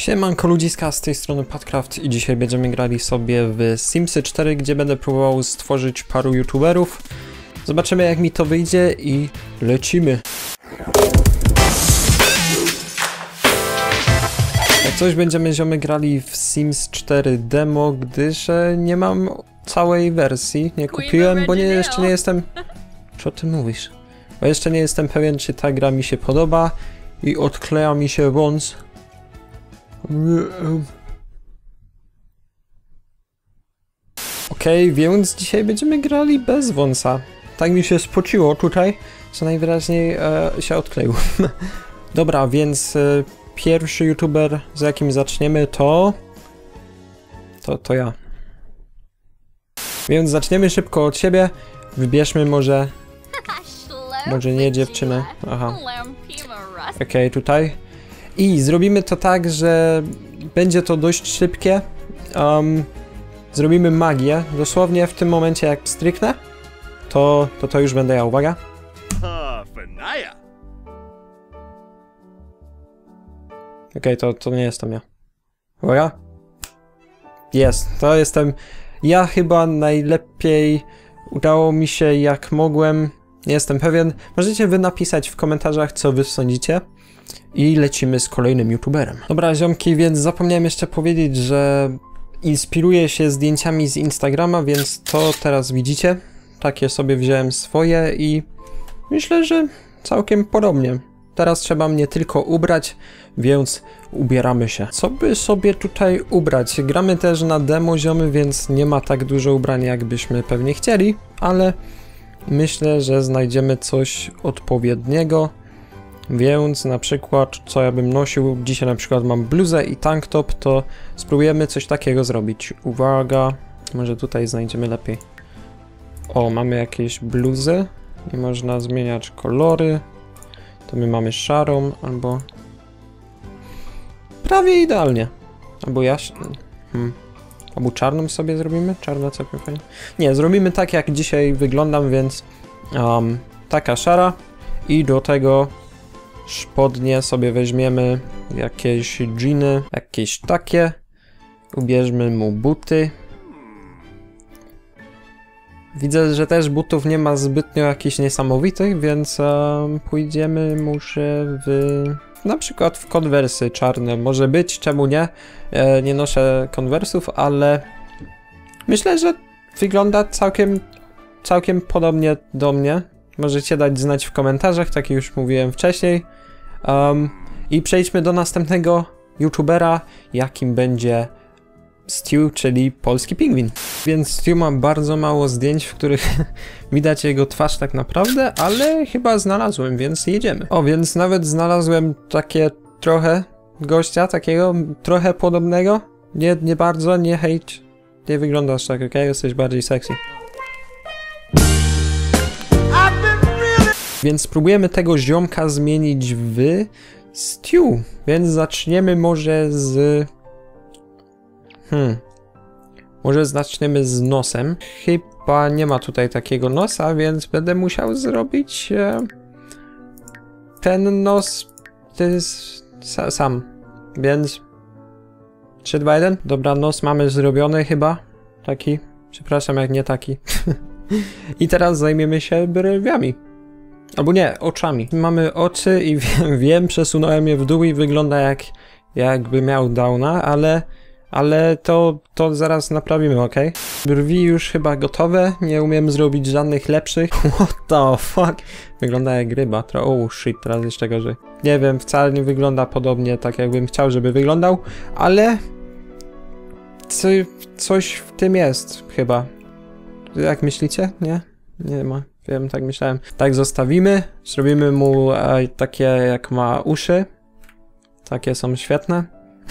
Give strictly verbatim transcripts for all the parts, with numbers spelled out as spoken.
Siemanko ludziska, z tej strony Padcraft i dzisiaj będziemy grali sobie w Simsy cztery, gdzie będę próbował stworzyć paru youtuberów. Zobaczymy jak mi to wyjdzie i lecimy. Jak coś będziemy ziomy grali w Sims cztery demo, gdyż nie mam całej wersji, nie kupiłem, bo nie, jeszcze nie jestem... Co ty mówisz? Bo jeszcze nie jestem pewien, czy ta gra mi się podoba i odkleja mi się wąs. Okej, okay, więc dzisiaj będziemy grali bez wąsa. Tak mi się spociło tutaj, co najwyraźniej e, się odkleił. Dobra, więc e, pierwszy youtuber, z jakim zaczniemy, to... To, to ja. Więc zaczniemy szybko od siebie. Wybierzmy może... Może nie dziewczynę. Aha. Okej, okay, tutaj. I zrobimy to tak, że będzie to dość szybkie. Um, zrobimy magię. Dosłownie w tym momencie jak stryknę, to to, to już będę ja. Uwaga. Okej, okay, to, to nie jestem ja. Uwaga. Jest, to jestem ja. Chyba najlepiej udało mi się jak mogłem. Nie jestem pewien. Możecie wy napisać w komentarzach, co wy sądzicie. I lecimy z kolejnym youtuberem. Dobra ziomki, więc zapomniałem jeszcze powiedzieć, że inspiruję się zdjęciami z Instagrama, więc to teraz widzicie. Takie sobie wziąłem swoje i myślę, że całkiem podobnie. Teraz trzeba mnie tylko ubrać, więc ubieramy się. Co by sobie tutaj ubrać? Gramy też na demo ziomy, więc nie ma tak dużo ubrań, jakbyśmy pewnie chcieli, ale myślę, że znajdziemy coś odpowiedniego. Więc na przykład, co ja bym nosił, dzisiaj na przykład mam bluzę i tank top, to spróbujemy coś takiego zrobić. Uwaga, może tutaj znajdziemy lepiej. O, mamy jakieś bluzy i można zmieniać kolory. To my mamy szarą, albo... Prawie idealnie. Albo jaśną. Hmm. Albo czarną sobie zrobimy? Czarna całkiem fajnie. Nie, zrobimy tak jak dzisiaj wyglądam, więc... Um, taka szara i do tego... Spodnie sobie weźmiemy, jakieś dżiny, jakieś takie. Ubierzmy mu buty. Widzę, że też butów nie ma zbytnio jakichś niesamowitych, więc um, pójdziemy może w... Na przykład w konwersy czarne. Może być, czemu nie? E, nie noszę konwersów, ale myślę, że wygląda całkiem, całkiem podobnie do mnie. Możecie dać znać w komentarzach, tak jak już mówiłem wcześniej. Um, I przejdźmy do następnego youtubera, jakim będzie Stew, czyli polski pingwin. Więc Stew ma bardzo mało zdjęć, w których widać jego twarz tak naprawdę, ale chyba znalazłem, więc jedziemy. O, więc nawet znalazłem takie trochę gościa, takiego trochę podobnego. Nie, nie bardzo, nie hejt, nie wyglądasz tak, okej? Okay? Jesteś bardziej sexy. Więc spróbujemy tego ziomka zmienić w Stew. Więc zaczniemy może z... Hmm. Może zaczniemy z nosem. Chyba nie ma tutaj takiego nosa, więc będę musiał zrobić... E, ten nos... To jest sa, sam. Więc... trzy, dwa, jeden. Dobra, nos mamy zrobiony chyba. Taki. Przepraszam, jak nie taki. I teraz zajmiemy się brwiami. Albo nie, oczami. Mamy oczy i wiem, wiem, przesunąłem je w dół i wygląda jak jakby miał downa, ale ale to, to zaraz naprawimy, ok? Brwi już chyba gotowe, nie umiem zrobić żadnych lepszych. What the fuck? Wygląda jak ryba. Oh shit, teraz jeszcze gorzej. Nie wiem, wcale nie wygląda podobnie tak jakbym chciał, żeby wyglądał, ale co, coś w tym jest chyba. Jak myślicie? Nie? Nie ma. Wiem, tak myślałem. Tak zostawimy. Zrobimy mu e, takie jak ma uszy. Takie są świetne.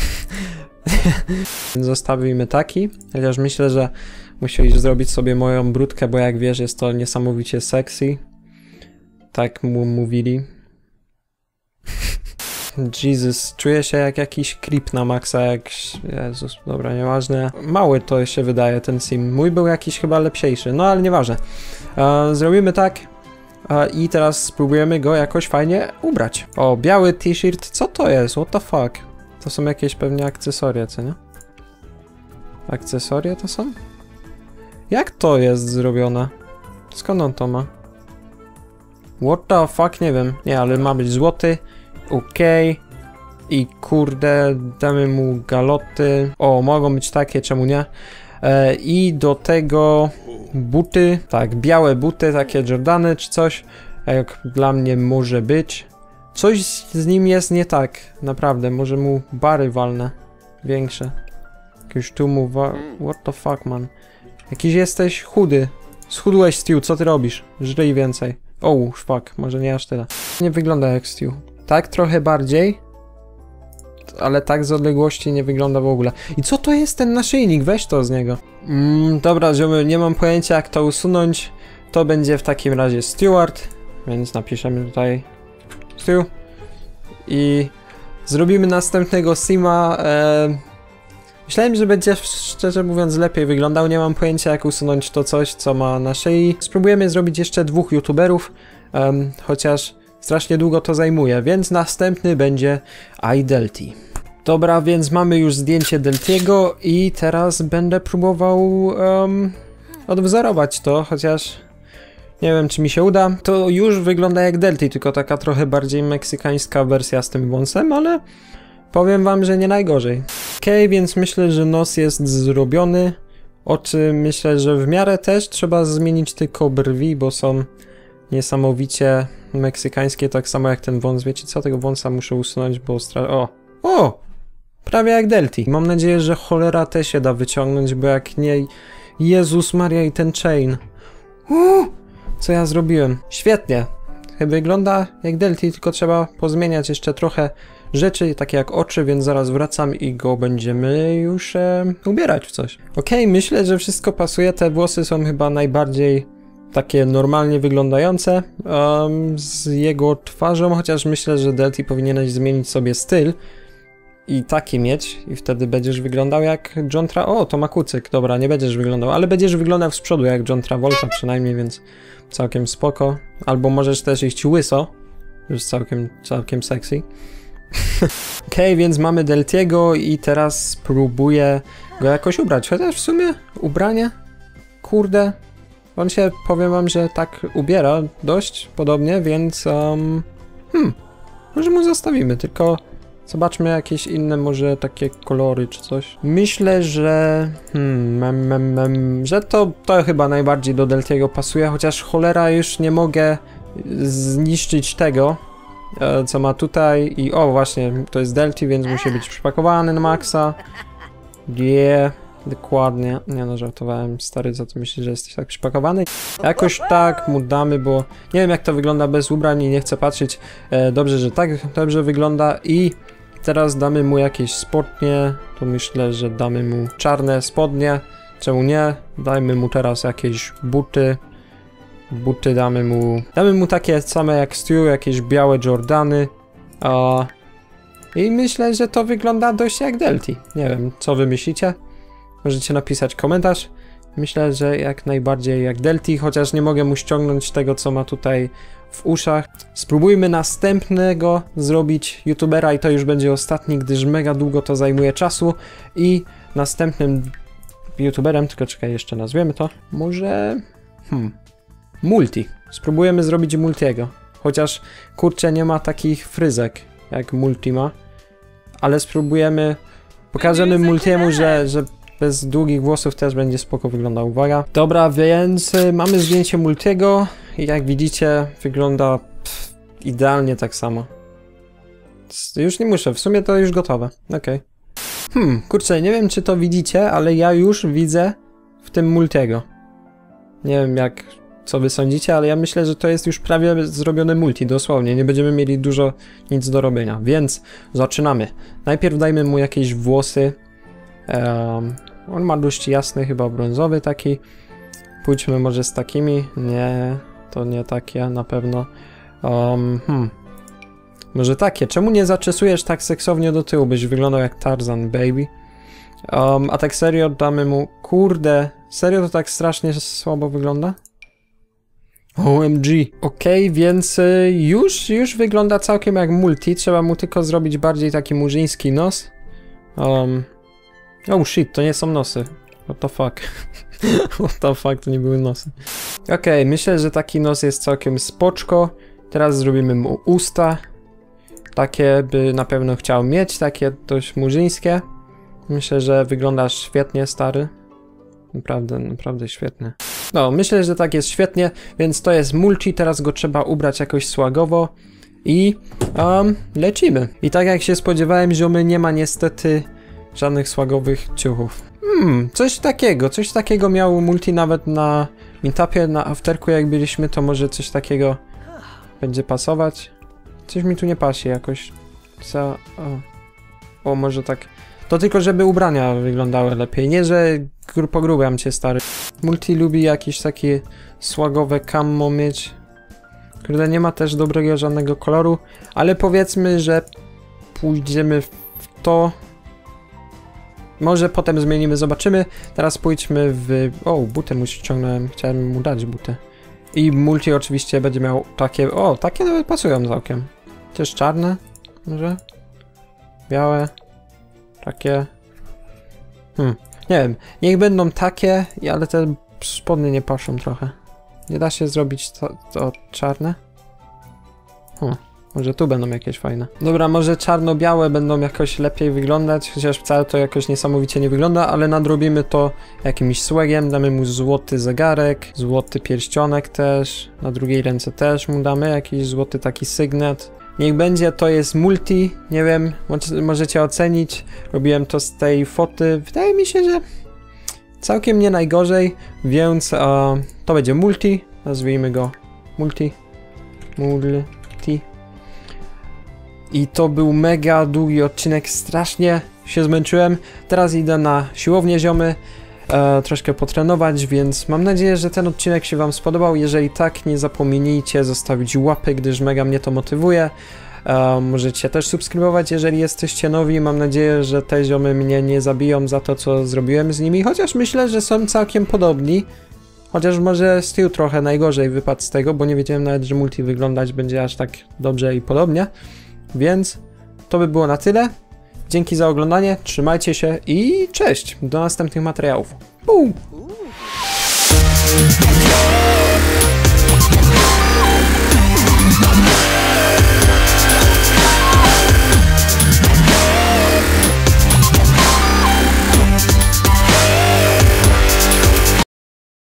Zostawimy taki. Chociaż myślę, że musieliś zrobić sobie moją brudkę, bo jak wiesz, jest to niesamowicie sexy. Tak mu mówili. Jesus, czuję się jak jakiś creep na maksa, jak... Jezus, dobra, nieważne. Mały to się wydaje ten sim. Mój był jakiś chyba lepsiejszy, no ale nieważne. E, zrobimy tak. E, I teraz spróbujemy go jakoś fajnie ubrać. O, biały t-shirt, co to jest? What the fuck? To są jakieś pewnie akcesoria, co nie? Akcesoria to są? Jak to jest zrobione? Skąd on to ma? What the fuck? Nie wiem. Nie, ale ma być złoty. Okej. Okay. I kurde, damy mu galoty. O, mogą być takie, czemu nie? E, I do tego buty. Tak, białe buty, takie Jordany czy coś. Jak dla mnie może być. Coś z nim jest nie tak. Naprawdę, może mu bary walne. Większe. Jakieś tu mu wa... What the fuck, man? Jakiś jesteś chudy. Schudłeś, Stu, co ty robisz? Żryj więcej. O, fuck, może nie aż tyle. Nie wygląda jak Stu. Tak trochę bardziej. Ale tak z odległości nie wygląda w ogóle. I co to jest ten naszyjnik? Weź to z niego. Mm, dobra, ziomy, nie mam pojęcia jak to usunąć. To będzie w takim razie Stewart. Więc napiszemy tutaj Stu. I zrobimy następnego sima. E... Myślałem, że będzie, szczerze mówiąc, lepiej wyglądał. Nie mam pojęcia jak usunąć to coś, co ma na szyi. Spróbujemy zrobić jeszcze dwóch youtuberów. Um, chociaż strasznie długo to zajmuje, więc następny będzie iDelty. Dobra, więc mamy już zdjęcie Deltiego i teraz będę próbował um, odwzorować to, chociaż nie wiem czy mi się uda. To już wygląda jak Delty, tylko taka trochę bardziej meksykańska wersja z tym wąsem, ale powiem wam, że nie najgorzej. Okej, okay, więc myślę, że nos jest zrobiony. Oczy myślę, że w miarę też trzeba zmienić tylko brwi, bo są niesamowicie meksykańskie, tak samo jak ten wąs. Wiecie co? Tego wąsa muszę usunąć, bo stra... O! O! Prawie jak Delty. Mam nadzieję, że cholera też się da wyciągnąć, bo jak nie... Jezus Maria i ten chain. Uuu! Co ja zrobiłem? Świetnie. Wygląda jak Delty, tylko trzeba pozmieniać jeszcze trochę rzeczy, takie jak oczy, więc zaraz wracam i go będziemy już e, ubierać w coś. Okej, okay, myślę, że wszystko pasuje. Te włosy są chyba najbardziej takie normalnie wyglądające um, z jego twarzą, chociaż myślę, że Delty powinieneś zmienić sobie styl i taki mieć i wtedy będziesz wyglądał jak John Travolta. O, to ma kucyk, dobra, nie będziesz wyglądał, ale będziesz wyglądał z przodu jak John Travolta przynajmniej, więc całkiem spoko. Albo możesz też iść łyso, już całkiem, całkiem sexy. Okej, okay, więc mamy Deltiego i teraz spróbuję go jakoś ubrać, chociaż w sumie ubranie, kurde, on się, powiem wam, że tak ubiera dość podobnie, więc um, hmm, może mu zostawimy, tylko zobaczmy jakieś inne może takie kolory czy coś. Myślę, że hmm, mem, mem, mem, że to, to chyba najbardziej do Deltiego pasuje, chociaż cholera już nie mogę zniszczyć tego, co ma tutaj i o właśnie, to jest Delty, więc musi być przypakowany na maksa. Yeah, dokładnie. Nie no, żartowałem, stary, za to myślisz, że jesteś tak przypakowany? Jakoś tak mu damy, bo nie wiem jak to wygląda bez ubrań i nie chcę patrzeć. E, dobrze, że tak dobrze wygląda i teraz damy mu jakieś spodnie. Tu myślę, że damy mu czarne spodnie. Czemu nie? Dajmy mu teraz jakieś buty. Buty damy mu... Damy mu takie same jak Stu, jakieś białe Jordany. A... I myślę, że to wygląda dość jak Delty. Nie wiem, co wy myślicie? Możecie napisać komentarz. Myślę, że jak najbardziej jak Delty, chociaż nie mogę mu ściągnąć tego, co ma tutaj w uszach. Spróbujmy następnego zrobić youtubera i to już będzie ostatni, gdyż mega długo to zajmuje czasu. I następnym youtuberem, tylko czekaj, jeszcze nazwiemy to. Może... Hmm... Multi. Spróbujemy zrobić Multiego. Chociaż, kurczę, nie ma takich fryzek, jak Multi ma. Ale spróbujemy... Pokażemy Multiemu, że, że bez długich włosów też będzie spoko wyglądał. Uwaga. Dobra, więc y, mamy zdjęcie Multiego i jak widzicie, wygląda pff, idealnie tak samo. Już nie muszę, w sumie to już gotowe. Okej. Okay. Hmm, kurczę, nie wiem czy to widzicie, ale ja już widzę w tym Multiego. Nie wiem jak... co wy sądzicie, ale ja myślę, że to jest już prawie zrobione multi, dosłownie. Nie będziemy mieli dużo nic do robienia, więc zaczynamy. Najpierw dajmy mu jakieś włosy. Um, on ma dość jasny, chyba brązowy taki. Pójdźmy może z takimi. Nie, to nie takie na pewno. Um, hmm. Może takie. Czemu nie zaczesujesz tak seksownie do tyłu, byś wyglądał jak Tarzan, baby? Um, a tak serio damy mu... Kurde, serio to tak strasznie słabo wygląda? O M G. Okej, okay, więc y, już, już wygląda całkiem jak multi. Trzeba mu tylko zrobić bardziej taki murzyński nos. Um. Oh shit, to nie są nosy. What the fuck. What the fuck, to nie były nosy. Okej, okay, myślę, że taki nos jest całkiem spoczko. Teraz zrobimy mu usta. Takie by na pewno chciał mieć, takie dość murzyńskie. Myślę, że wyglądasz świetnie, stary. Naprawdę, naprawdę świetnie. No, myślę, że tak jest świetnie, więc to jest multi, teraz go trzeba ubrać jakoś słagowo i um, lecimy. I tak jak się spodziewałem, ziomy, nie ma niestety żadnych słagowych ciuchów. Hmm, coś takiego, coś takiego miał multi nawet na meetupie, na afterku jak byliśmy, to może coś takiego będzie pasować. Coś mi tu nie pasi jakoś. Co? O. o, może tak. To tylko, żeby ubrania wyglądały lepiej. Nie, że gru pogrubiam cię, stary. Multi lubi jakieś takie słagowe camo mieć. Kurde, nie ma też dobrego żadnego koloru, ale powiedzmy, że pójdziemy w to. Może potem zmienimy, zobaczymy. Teraz pójdźmy w... O, buty mu ściągnąłem. Chciałem mu dać buty. I multi oczywiście będzie miał takie... O, takie nawet pasują całkiem. Też czarne? Może? Białe? Takie... Hmm, nie wiem. Niech będą takie, ale te spodnie nie paszą trochę. Nie da się zrobić to, to czarne? Hmm, może tu będą jakieś fajne. Dobra, może czarno-białe będą jakoś lepiej wyglądać, chociaż wcale to jakoś niesamowicie nie wygląda, ale nadrobimy to jakimś słegiem, damy mu złoty zegarek, złoty pierścionek też, na drugiej ręce też mu damy jakiś złoty taki sygnet. Niech będzie, to jest multi, nie wiem, możecie ocenić, robiłem to z tej foty, wydaje mi się, że całkiem nie najgorzej, więc uh, to będzie multi, nazwijmy go multi, multi. I to był mega długi odcinek, strasznie się zmęczyłem, teraz idę na siłownię, ziomy, e, troszkę potrenować, więc mam nadzieję, że ten odcinek się wam spodobał. Jeżeli tak, nie zapomnijcie zostawić łapy, gdyż mega mnie to motywuje. E, możecie też subskrybować, jeżeli jesteście nowi. Mam nadzieję, że te ziomy mnie nie zabiją za to, co zrobiłem z nimi, chociaż myślę, że są całkiem podobni. Chociaż może Stu trochę najgorzej wypadł z tego, bo nie wiedziałem nawet, że multi wyglądać będzie aż tak dobrze i podobnie. Więc to by było na tyle. Dzięki za oglądanie, trzymajcie się i cześć! Do następnych materiałów. Bum!